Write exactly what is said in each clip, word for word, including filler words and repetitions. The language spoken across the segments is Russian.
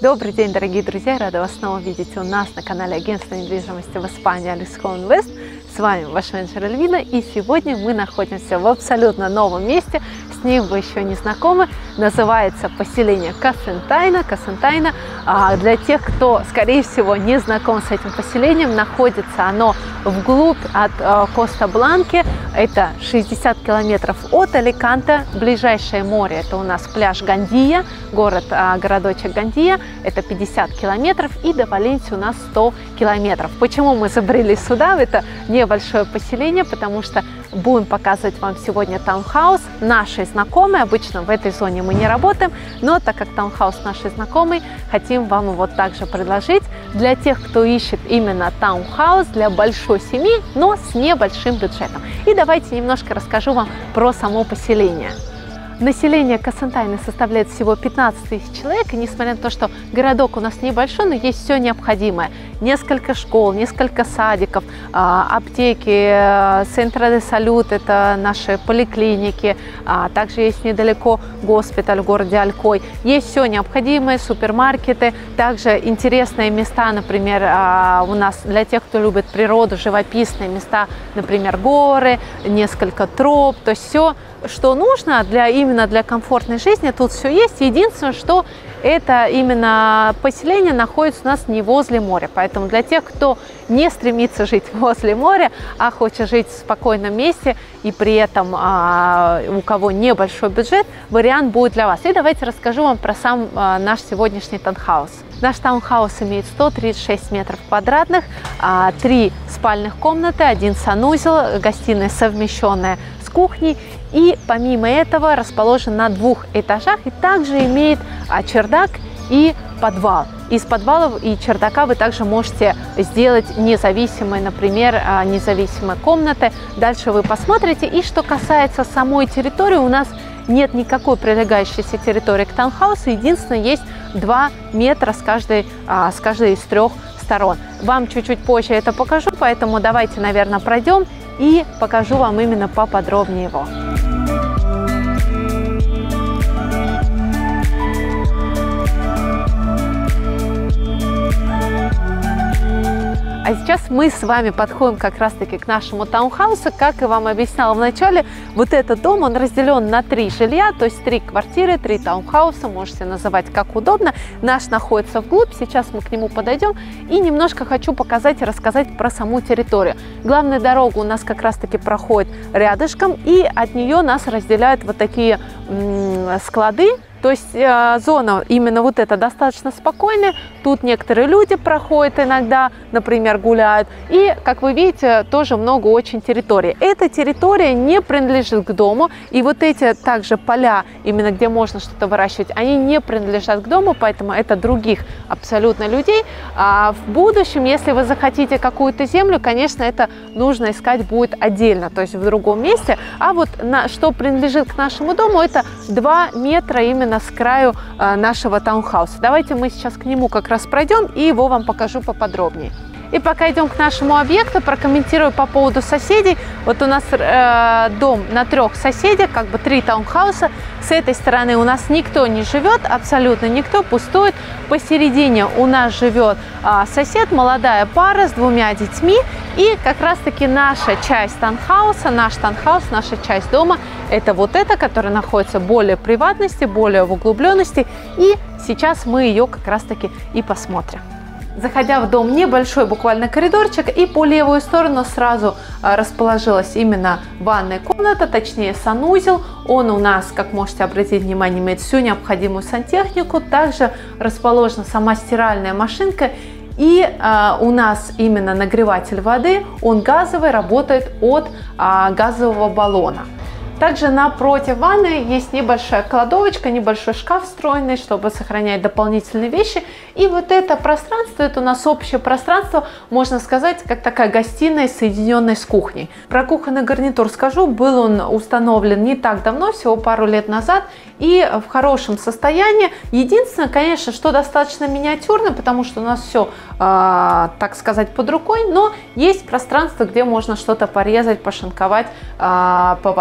Добрый день, дорогие друзья! Рада вас снова видеть у нас на канале агентства недвижимости в Испании Алекс Home Invest. С вами ваш менеджер Эльвина, и сегодня мы находимся в абсолютно новом месте. С ним вы еще не знакомы. Называется поселение Касентайна. Касентайна, для тех, кто, скорее всего, не знаком с этим поселением, находится оно вглубь от Коста-Бланки. Это шестьдесят километров от Аликанте. Ближайшее море – это у нас пляж Гандия, город, городочек Гандия. Это пятьдесят километров, и до Валенсии у нас сто километров. Почему мы забрели сюда, в это небольшое поселение? Потому что будем показывать вам сегодня таунхаус нашей знакомой. Обычно в этой зоне мы не работаем, но так как таунхаус нашей знакомой, хотим вам его также предложить для тех, кто ищет именно таунхаус для большой семьи, но с небольшим бюджетом. И давайте немножко расскажу вам про само поселение. Население Касентайны составляет всего пятнадцать тысяч человек, и несмотря на то, что городок у нас небольшой, но есть все необходимое. Несколько школ, несколько садиков, аптеки, Центра де Салют, это наши поликлиники, также есть недалеко госпиталь в городе Алькой. Есть все необходимое, супермаркеты, также интересные места, например, у нас для тех, кто любит природу, живописные места, например, горы, несколько троп, то есть все, что нужно для, именно для комфортной жизни, тут все есть. Единственное, что это именно поселение находится у нас не возле моря. Поэтому для тех, кто не стремится жить возле моря, а хочет жить в спокойном месте и при этом а, у кого небольшой бюджет, вариант будет для вас. И давайте расскажу вам про сам а, наш сегодняшний таунхаус. Наш таунхаус имеет сто тридцать шесть метров квадратных, три спальных комнаты, один санузел, гостиная совмещенная с кухней. И помимо этого расположен на двух этажах и также имеет а, чердак и подвал. Из подвалов и чердака вы также можете сделать независимые, например, а, независимые комнаты. Дальше вы посмотрите. И что касается самой территории, у нас нет никакой прилегающейся территории к таунхаусу. Единственное, есть два метра с каждой, а, с каждой из трех сторон. Вам чуть-чуть позже это покажу, поэтому давайте, наверное, пройдем и покажу вам именно поподробнее его. А сейчас мы с вами подходим как раз-таки к нашему таунхаусу. Как я вам объясняла в начале, вот этот дом, он разделен на три жилья, то есть три квартиры, три таунхауса, можете называть как удобно. Наш находится вглубь, сейчас мы к нему подойдем и немножко хочу показать и рассказать про саму территорию. Главная дорога у нас как раз-таки проходит рядышком, и от нее нас разделяют вот такие склады. То есть э, зона именно вот эта достаточно спокойная. Тут некоторые люди проходят иногда, например, гуляют. И, как вы видите, тоже много очень территорий. Эта территория не принадлежит к дому. И вот эти также поля, именно где можно что-то выращивать, они не принадлежат к дому, поэтому это других абсолютно людей. А в будущем, если вы захотите какую-то землю, конечно, это нужно искать будет отдельно, то есть в другом месте. А вот на, что принадлежит к нашему дому, это два метра именно с краю э, нашего таунхауса. Давайте мы сейчас к нему как раз пройдем и его вам покажу поподробнее. И пока идем к нашему объекту, прокомментирую по поводу соседей. Вот у нас э, дом на трех соседях, как бы три таунхауса. С этой стороны у нас никто не живет, абсолютно никто, пустует. Посередине у нас живет э, сосед, молодая пара с двумя детьми. И как раз-таки наша часть таунхауса, наш таунхаус, наша часть дома, это вот эта, которая находится более приватности, более в углубленности. И сейчас мы ее как раз-таки и посмотрим. Заходя в дом, небольшой буквально коридорчик, и по левую сторону сразу расположилась именно ванная комната, точнее санузел. Он у нас, как можете обратить внимание, имеет всю необходимую сантехнику. Также расположена сама стиральная машинка. И а, у нас именно нагреватель воды, он газовый, работает от а, газового баллона. Также напротив ванны есть небольшая кладовочка, небольшой шкаф встроенный, чтобы сохранять дополнительные вещи. И вот это пространство, это у нас общее пространство, можно сказать, как такая гостиная, соединенная с кухней. Про кухонный гарнитур скажу, был он установлен не так давно, всего пару лет назад, и в хорошем состоянии. Единственное, конечно, что достаточно миниатюрно, потому что у нас все, э, так сказать, под рукой, но есть пространство, где можно что-то порезать, пошинковать, э, поварить.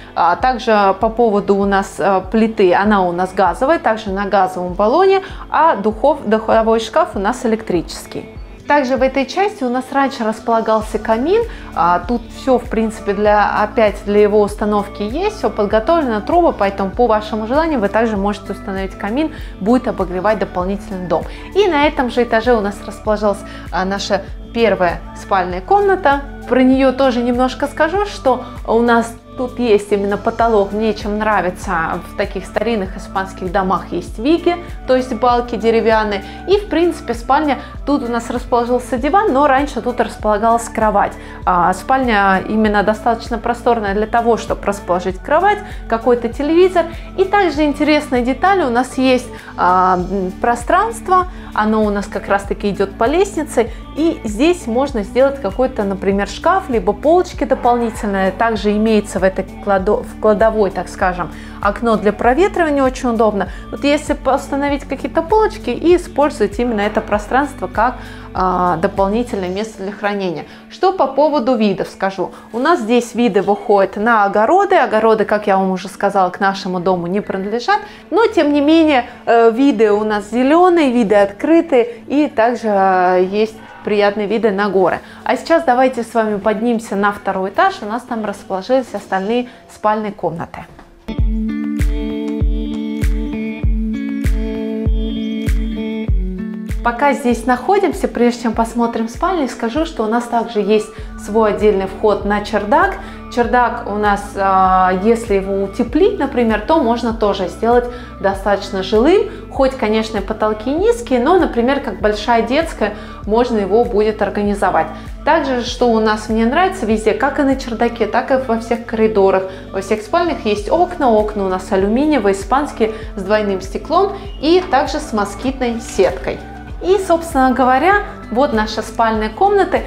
А также по поводу у нас плиты, она у нас газовая, также на газовом баллоне, а духов, духовой шкаф у нас электрический. Также в этой части у нас раньше располагался камин, а тут все, в принципе, для, опять для его установки есть, все подготовлено, трубы, поэтому по вашему желанию вы также можете установить камин, будет обогревать дополнительный дом. И на этом же этаже у нас расположилась а, наша первая спальная комната. Про нее тоже немножко скажу, что у нас тут есть именно потолок, мне чем нравится, в таких старинных испанских домах есть виги, то есть балки деревянные. И в принципе спальня, тут у нас расположился диван, но раньше тут располагалась кровать. А, спальня именно достаточно просторная для того, чтобы расположить кровать, какой-то телевизор. И также интересная деталь, у нас есть а, пространство, оно у нас как раз таки идет по лестнице, и здесь можно сделать какой-то, например, шкаф, либо полочки дополнительные. Также имеется в этой кладо... в кладовой, так скажем, окно для проветривания, очень удобно. Вот если установить какие-то полочки и использовать именно это пространство как а, дополнительное место для хранения. Что по поводу видов скажу. У нас здесь виды выходят на огороды. Огороды, как я вам уже сказала, к нашему дому не принадлежат, но тем не менее виды у нас зеленые, виды открытые, и также есть приятные виды на горы. А сейчас давайте с вами поднимемся на второй этаж. У нас там расположились остальные спальные комнаты. Пока здесь находимся, прежде чем посмотрим спальню, скажу, что у нас также есть свой отдельный вход на чердак. Чердак у нас, если его утеплить, например, то можно тоже сделать достаточно жилым. Хоть, конечно, потолки низкие, но, например, как большая детская, можно его будет организовать. Также, что у нас мне нравится везде, как и на чердаке, так и во всех коридорах, во всех спальнях есть окна. Окна у нас алюминиевые, испанские, с двойным стеклом и также с москитной сеткой. И, собственно говоря, вот наша спальная комната.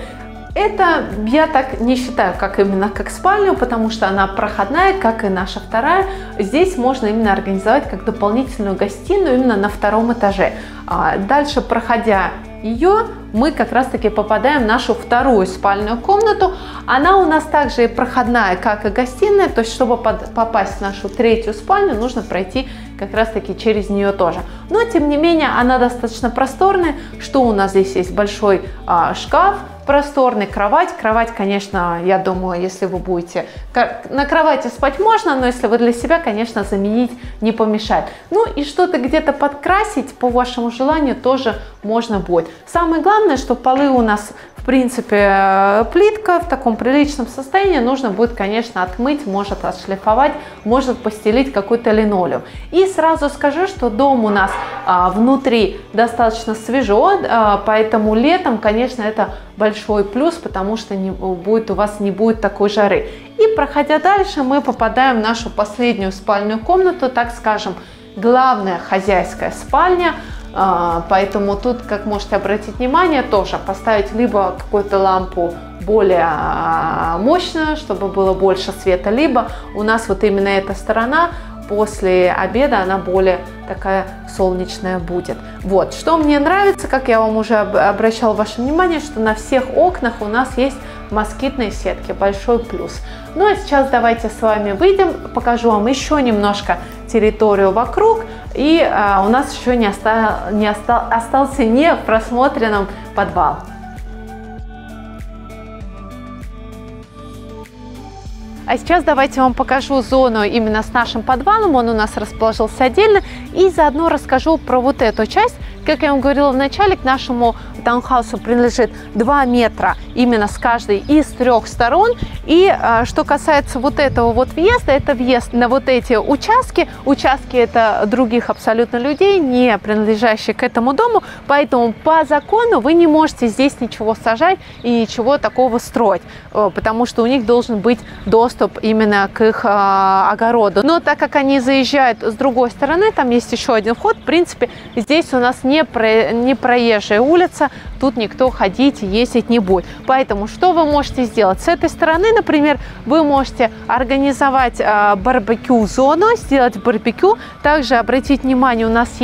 Это я так не считаю, как именно как спальню, потому что она проходная, как и наша вторая. Здесь можно именно организовать как дополнительную гостиную именно на втором этаже. Дальше, проходя ее, мы как раз таки попадаем в нашу вторую спальную комнату. Она у нас также и проходная, как и гостиная, то есть чтобы под, попасть в нашу третью спальню, нужно пройти как раз таки через нее тоже. Но тем не менее она достаточно просторная. Что у нас здесь есть? Большой а, шкаф, просторный, кровать. Кровать, конечно, я думаю, если вы будете... На кровати спать можно, но если вы для себя, конечно, заменить не помешает. Ну и что-то где-то подкрасить по вашему желанию тоже можно будет. Самое главное, что полы у нас, в принципе, плитка в таком приличном состоянии. Нужно будет, конечно, отмыть, может отшлифовать, может постелить какой-то линолеум. И сразу скажу, что дом у нас а, внутри достаточно свежо, а, поэтому летом, конечно, это большой плюс, потому что не будет, у вас не будет такой жары. И проходя дальше, мы попадаем в нашу последнюю спальную комнату, так скажем, главная хозяйская спальня. Поэтому тут, как можете обратить внимание, тоже поставить либо какую-то лампу более мощную, чтобы было больше света, либо у нас вот именно эта сторона после обеда, она более такая солнечная будет. Вот, что мне нравится, как я вам уже обращала ваше внимание, что на всех окнах у нас есть москитные сетки, большой плюс. Ну а сейчас давайте с вами выйдем, покажу вам еще немножко территорию вокруг, и а, у нас еще не, остал, не остал, остался не просмотренным подвал. А сейчас давайте вам покажу зону именно с нашим подвалом. Он у нас расположился отдельно. И заодно расскажу про вот эту часть. Как я вам говорила в начале, к нашему таунхаусу принадлежит два метра именно с каждой из трех сторон. И а, что касается вот этого вот въезда, это въезд на вот эти участки. Участки это других абсолютно людей, не принадлежащих к этому дому. Поэтому по закону вы не можете здесь ничего сажать и ничего такого строить. Потому что у них должен быть доступ именно к их а, огороду. Но так как они заезжают с другой стороны, там есть еще один вход. В принципе, здесь у нас не, про, не проезжая улица, тут никто ходить и ездить не будет. Поэтому что вы можете сделать? С этой стороны, например, вы можете организовать а, барбекю-зону, сделать барбекю. Также обратить внимание, у нас есть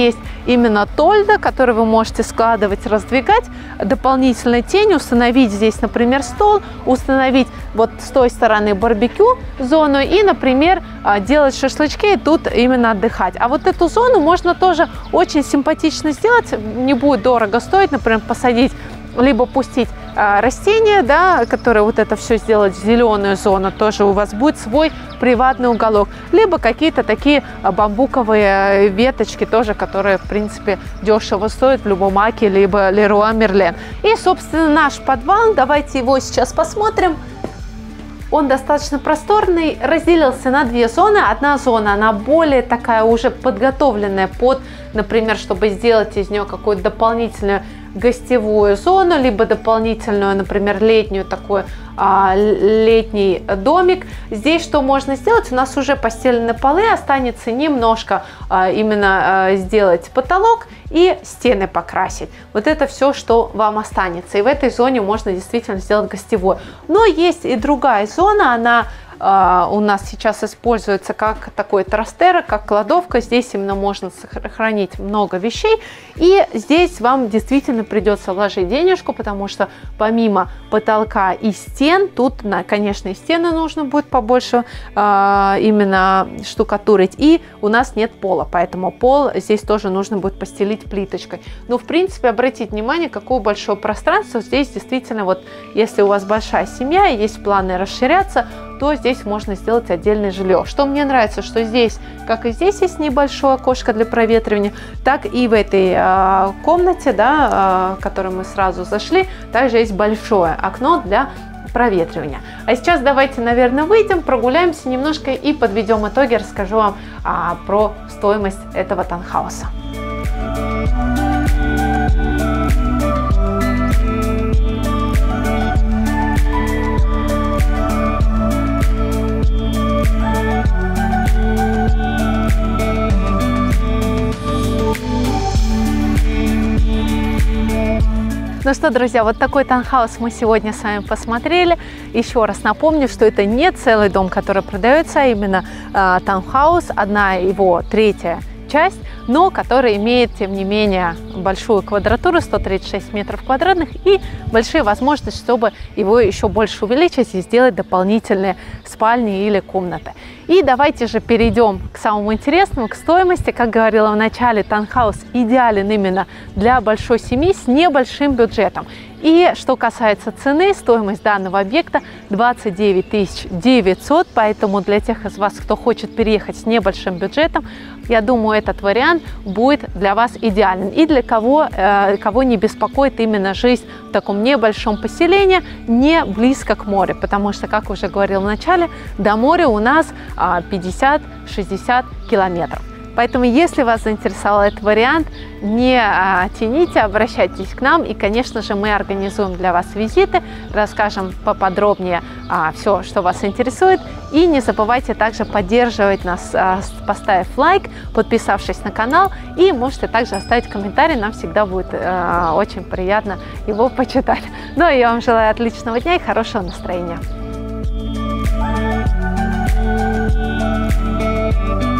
именно тольда, который вы можете складывать, раздвигать, дополнительно тень, установить здесь, например, стол, установить вот с той стороны барбекю зону и, например, делать шашлычки и тут именно отдыхать. А вот эту зону можно тоже очень симпатично сделать, не будет дорого стоить, например, посадить, либо пустить а, растения, да, которые вот это все сделать, зеленую зону, тоже у вас будет свой приватный уголок, либо какие-то такие а, бамбуковые веточки тоже, которые, в принципе, дешево стоят в любом Аке, либо Леруа Мерлен. И, собственно, наш подвал, давайте его сейчас посмотрим. Он достаточно просторный, разделился на две зоны. Одна зона, она более такая уже подготовленная под, например, чтобы сделать из нее какую-то дополнительную гостевую зону, либо дополнительную, например, летнюю такой а, летний домик. Здесь что можно сделать? У нас уже постелены полы, останется немножко а, именно а, сделать потолок и стены покрасить. Вот это все, что вам останется. И в этой зоне можно действительно сделать гостевую. Но есть и другая зона, она Uh, у нас сейчас используется как такой трастера, как кладовка. Здесь именно можно сохранить много вещей. И здесь вам действительно придется вложить денежку, потому что помимо потолка и стен, тут, конечно, и стены нужно будет побольше uh, именно штукатурить. И у нас нет пола, поэтому пол здесь тоже нужно будет постелить плиточкой. Но, в принципе, обратите внимание, какое большое пространство. Здесь действительно, вот если у вас большая семья и есть планы расширяться, то здесь можно сделать отдельное жилье. Что мне нравится, что здесь, как и здесь, есть небольшое окошко для проветривания, так и в этой э, комнате, да, э, в которую мы сразу зашли, также есть большое окно для проветривания. А сейчас давайте, наверное, выйдем, прогуляемся немножко и подведем итоги, расскажу вам а, про стоимость этого таунхауса. Ну что, друзья, вот такой таунхаус мы сегодня с вами посмотрели. Еще раз напомню, что это не целый дом, который продается, а именно э, таунхаус, одна его третья часть, но который имеет, тем не менее, большую квадратуру, сто тридцать шесть метров квадратных, и большие возможности, чтобы его еще больше увеличить и сделать дополнительные спальни или комнаты. И давайте же перейдем к самому интересному, к стоимости. Как говорила в начале, таунхаус идеален именно для большой семьи с небольшим бюджетом. И что касается цены, стоимость данного объекта двадцать девять тысяч девятьсот, поэтому для тех из вас, кто хочет переехать с небольшим бюджетом, я думаю, этот вариант будет для вас идеален. И для кого, э, кого не беспокоит именно жизнь в таком небольшом поселении, не близко к морю, потому что, как уже говорил в начале, до моря у нас э, пятьдесят-шестьдесят километров. Поэтому, если вас заинтересовал этот вариант, не а, тяните, обращайтесь к нам. И, конечно же, мы организуем для вас визиты, расскажем поподробнее а, все, что вас интересует. И не забывайте также поддерживать нас, а, поставив лайк, подписавшись на канал. И можете также оставить комментарий, нам всегда будет а, очень приятно его почитать. Ну и я вам желаю отличного дня и хорошего настроения.